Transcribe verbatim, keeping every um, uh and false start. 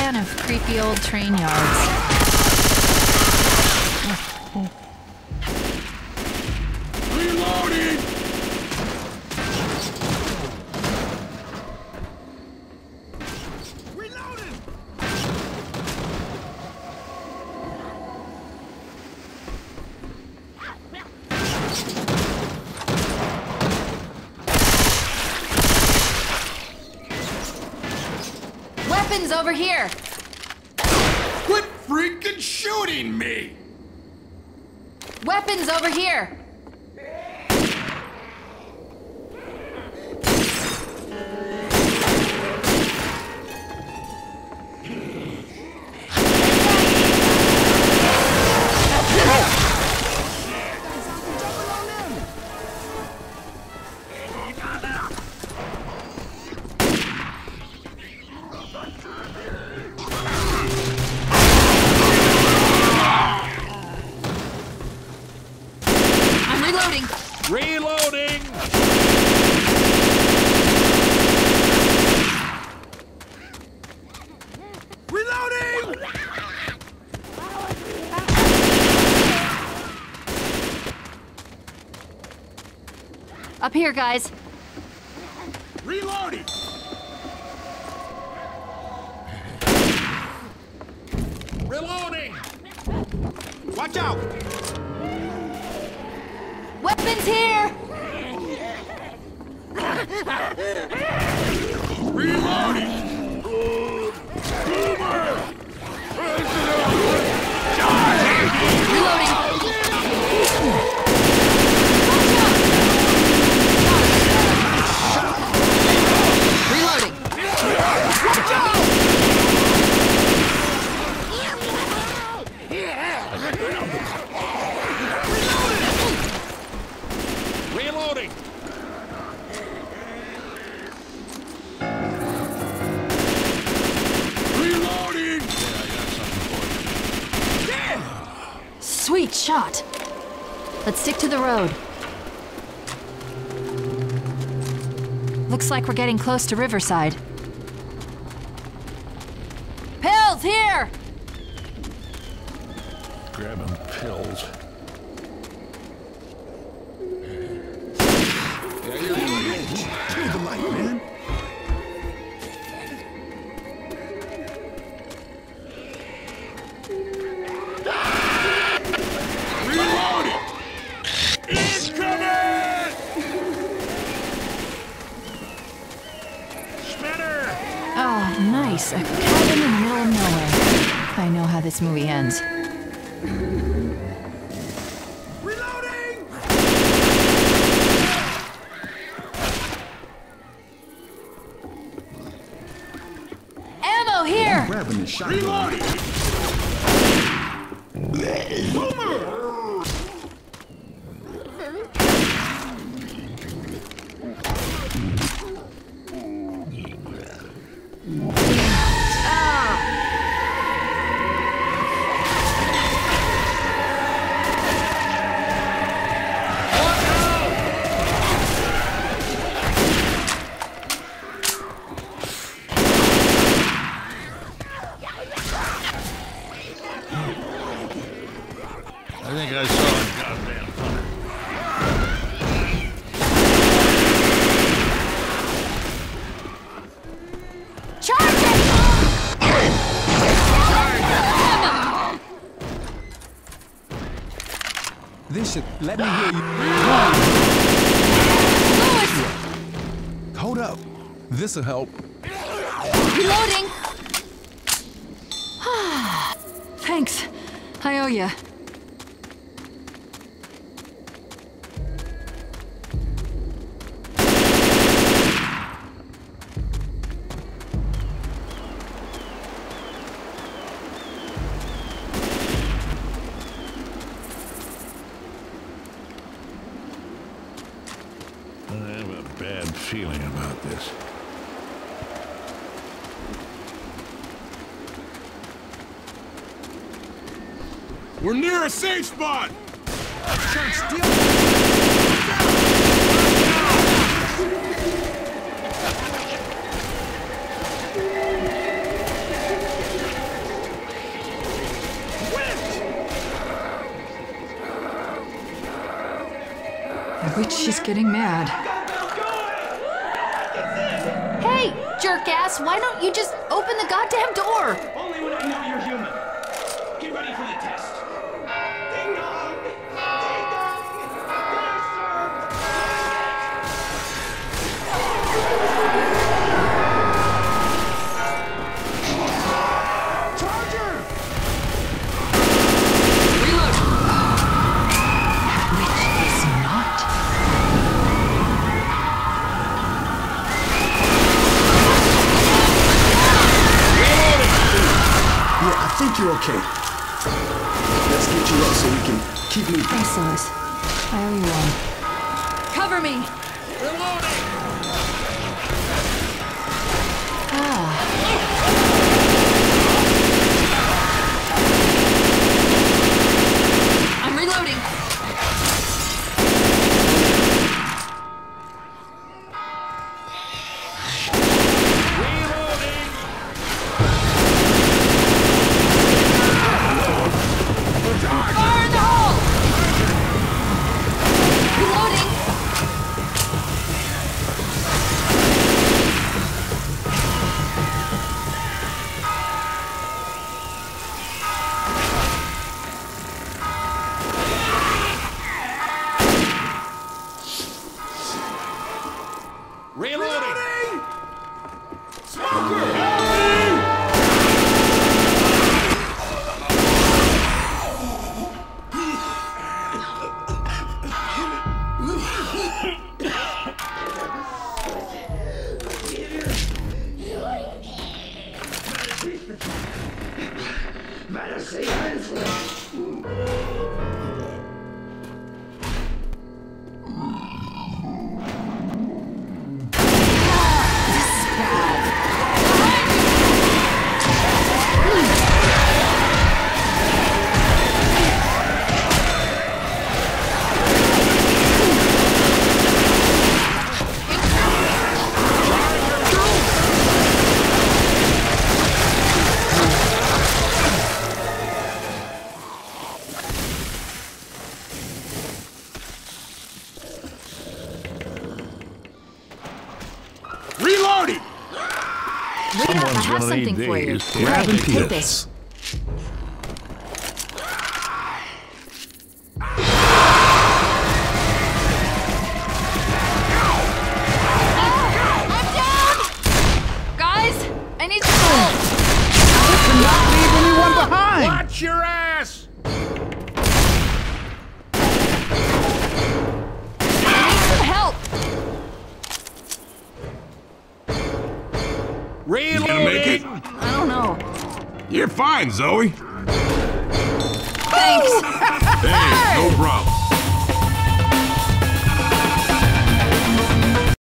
kind of creepy old train yards. Reloading! Reloading! Weapons over here! Quit freaking shooting me! Weapons over here! Reloading! Reloading! Reloading! Up here, guys. Reloading! Reloading! Watch out! Weapons here! Reloading! Reloading! Reloading! Watch out! Reloading! Reloading! Sweet shot! Let's stick to the road. Looks like we're getting close to Riverside. Pills, here! Grabbing pills. Change the light, man. Reloading! Incoming! Spinner! Oh, nice. A cabin in the middle of nowhere. I know how this movie ends. Reloading! Ammo here! Grabbing the shotgun. Reloading! Boomer! I think I saw a goddamn hunter. Charge it! This should let me hear you. Lewis! Hold up. This'll help. Reloading! Thanks. I owe ya. I have a bad feeling about this. We're near a safe spot! Church, still. Which she's getting mad. Hey, jerk ass, why don't you just open the goddamn door? Only when I know you're human. Get ready for the test. Ding dong! Ding dong! Dinner served! Charger! Reload! Which is not. Yeah, I think you're okay. Let's get you up so we can keep moving. Thanks, Lois. I owe you one. Cover me! I'm reloading. Fire in the hole! Reloading. Reloading! Smoker! Help me! Better say hands. Reloading! Someone's I have gonna need something for you. these. Grabbing Right, take this. peanuts. I'm down! Guys, I need some help! Not leave anyone behind! Watch your ass! I need some help! You gonna make it? I don't know. You're fine, Zoe. Thanks. Hey, no problem.